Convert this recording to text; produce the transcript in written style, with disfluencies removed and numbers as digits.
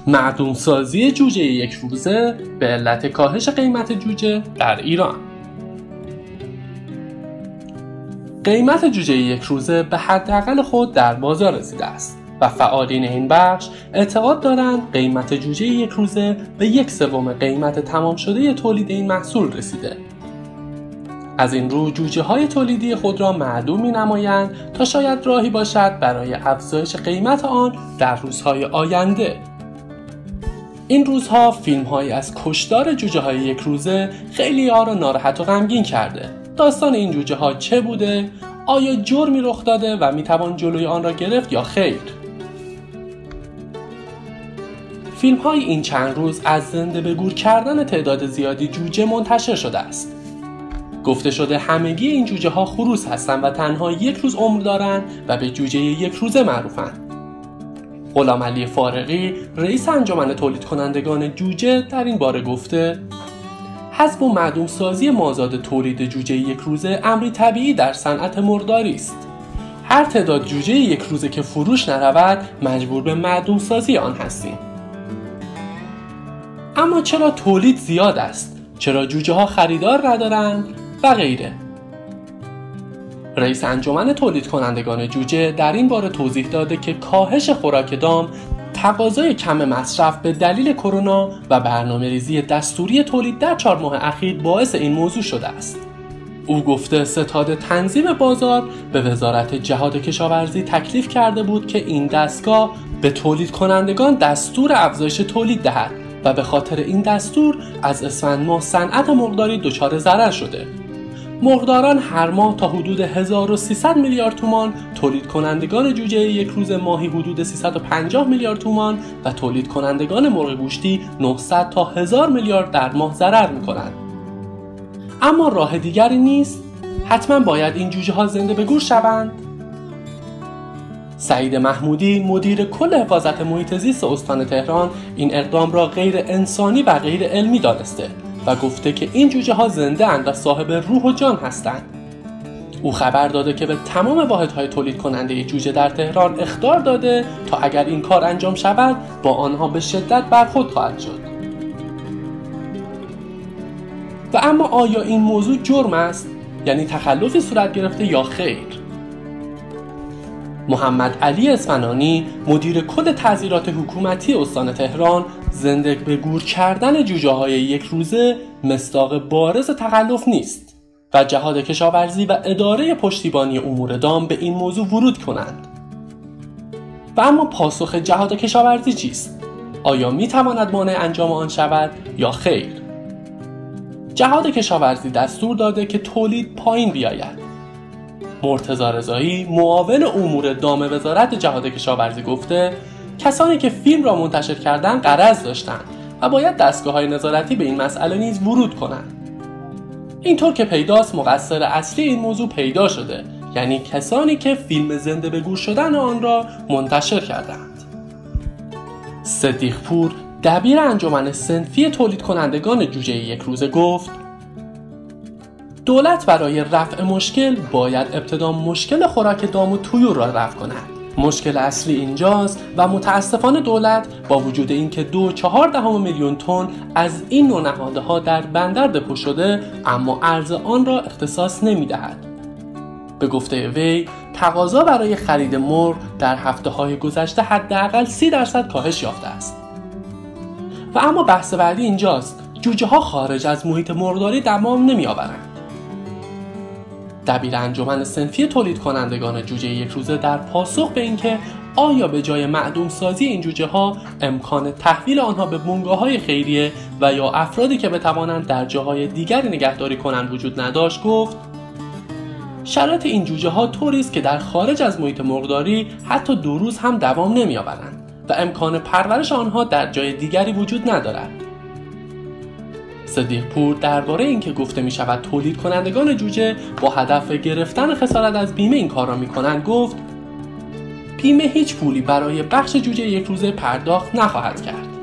معدومسازی جوجه یک روزه به علت کاهش قیمت جوجه در ایران. قیمت جوجه یک روزه به حداقل خود در بازار رسیده است و فعالین این بخش اعتقاد دارند قیمت جوجه یک روزه به 1/3 قیمت تمام شده تولید این محصول رسیده. از این رو جوجه های تولیدی خود را معدوم می نمایند تا شاید راهی باشد برای افزایش قیمت آن در روزهای آینده. این روزها فیلم هایی از کشتار جوجه های یک روزه خیلی ها را ناراحت و غمگین کرده. داستان این جوجه ها چه بوده؟ آیا جرمی رخ داده و می توان جلوی آن را گرفت یا خیر؟ فیلم های این چند روز از زنده به گور کردن تعداد زیادی جوجه منتشر شده است. گفته شده همگی این جوجه ها خروس هستند و تنها 1 روز عمر دارند و به جوجه یک روزه معروفند. غلام علی فارغی، رئیس انجمن تولید کنندگان جوجه، در این باره گفته: حذف و معدوم سازی مازاد تولید جوجه یک روزه امری طبیعی در صنعت مرغداری است. هر تعداد جوجه یک روزه که فروش نرود مجبور به معدوم سازی آن هستیم. اما چرا تولید زیاد است؟ چرا جوجه ها خریدار ندارند؟ و غیره. رئیس انجمن تولید کنندگان جوجه در این باره توضیح داده که کاهش خوراک دام، تقاضای کم مصرف به دلیل کرونا و برنامه‌ریزی دستوری تولید در 4 ماه اخیر باعث این موضوع شده است. او گفته ستاد تنظیم بازار به وزارت جهاد کشاورزی تکلیف کرده بود که این دستگاه به تولید کنندگان دستور افزایش تولید دهد و به خاطر این دستور از اسفند ماه صنعت مرغداری دچار ضرر شده. مرغداران هر ماه تا حدود 1300 میلیارد تومان، تولید کنندگان جوجه یک روز ماهی حدود 350 میلیارد تومان و تولید کنندگان مرغ گوشتی 900 تا 1000 میلیارد در ماه ضرر می‌کنند. اما راه دیگری نیست؟ حتما باید این جوجه ها زنده به گور شوند؟ سعید محمودی، مدیر کل حفاظت محیط زیست استان تهران، این اقدام را غیر انسانی و غیر علمی دانسته و گفته که این جوجه ها زنده اند و صاحب روح و جان هستند. او خبر داده که به تمام واحدهای تولید کننده جوجه در تهران اخطار داده تا اگر این کار انجام شود با آنها به شدت برخورد خواهد شد. و اما آیا این موضوع جرم است؟ یعنی تخلفی صورت گرفته یا خیر؟ محمد علی اصفهانی، مدیر کل تعزیرات حکومتی استان تهران، زنده به گور کردن جوجه های یک روزه مصداق بارز تخلف نیست و جهاد کشاورزی و اداره پشتیبانی امور دام به این موضوع ورود کنند. و اما پاسخ جهاد کشاورزی چیست؟ آیا می تواند مانع انجام آن شود یا خیر؟ جهاد کشاورزی دستور داده که تولید پایین بیاید. مرتضی رضایی، معاون امور دام وزارت جهاد کشاورزی، گفته کسانی که فیلم را منتشر کردند غرض داشتند و باید دستگاه‌های نظارتی به این مسئله نیز ورود کنند. اینطور که پیداست مقصر اصلی این موضوع پیدا شده، یعنی کسانی که فیلم زنده به گور شدن آن را منتشر کردند. صدیق پور، دبیر انجمن صنفی تولید کنندگان جوجه یک روزه، گفت دولت برای رفع مشکل باید ابتدا مشکل خوراک دام و طیور را رفع کند. مشکل اصلی اینجاست و متاسفانه دولت با وجود اینکه 2.4 میلیون تن از این نوع نهادها در بندر دپو شده، اما ارز آن را اختصاص نمی‌دهد. به گفته وی، تقاضا برای خرید مرغ در هفته‌های گذشته حداقل 30% کاهش یافته است. و اما بحث بعدی اینجاست، جوجه‌ها خارج از محیط مرغداری دمام نمی‌آورند. دبیر انجمن صنفی تولید کنندگان جوجه یک روزه در پاسخ به اینکه آیا به جای معدوم سازی این جوجه ها امکان تحویل آنها به بنگاه‌های خیریه و یا افرادی که بتوانند در جاهای دیگری نگهداری کنند وجود نداشت، گفت شرایط این جوجه ها طوری است که در خارج از محیط مرغداری حتی 2 روز هم دوام نمی‌آورند و امکان پرورش آنها در جای دیگری وجود ندارد. صدیق پور درباره اینکه گفته می شود تولید کنندگان جوجه با هدف گرفتن خسارت از بیمه این کار را می کنند، گفت بیمه هیچ پولی برای بخش جوجه یک روزه پرداخت نخواهد کرد.